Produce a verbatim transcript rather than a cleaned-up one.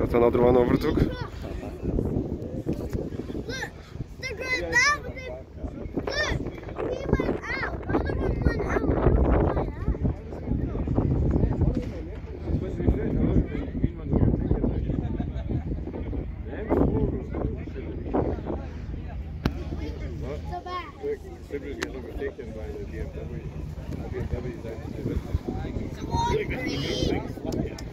That's another one overtook. Sibley's getting overtaken by the B M W. The B M W is actually